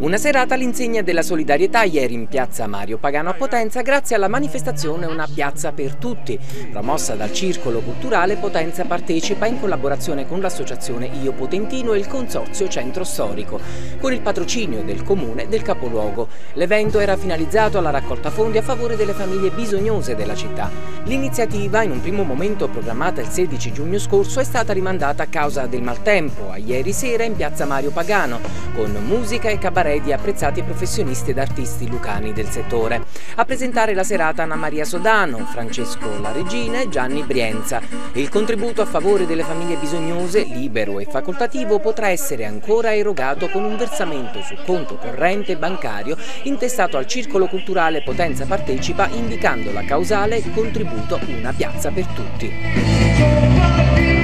Una serata all'insegna della solidarietà ieri in piazza Mario Pagano a Potenza grazie alla manifestazione Una piazza per tutti, promossa dal Circolo Culturale Potenza Partecipa in collaborazione con l'associazione Io Potentino e il Consorzio Centro Storico, con il patrocinio del comune del capoluogo. L'evento era finalizzato alla raccolta fondi a favore delle famiglie bisognose della città. L'iniziativa, in un primo momento programmata il 16 giugno scorso, è stata rimandata a causa del maltempo a ieri sera in piazza Mario Pagano, con musica e cabaret di apprezzati professionisti ed artisti lucani del settore. A presentare la serata Anna Maria Sodano, Francesco La Regina e Gianni Brienza. Il contributo a favore delle famiglie bisognose, libero e facoltativo, potrà essere ancora erogato con un versamento su conto corrente bancario intestato al Circolo Culturale Potenza Partecipa, indicando la causale contributo Una piazza per tutti.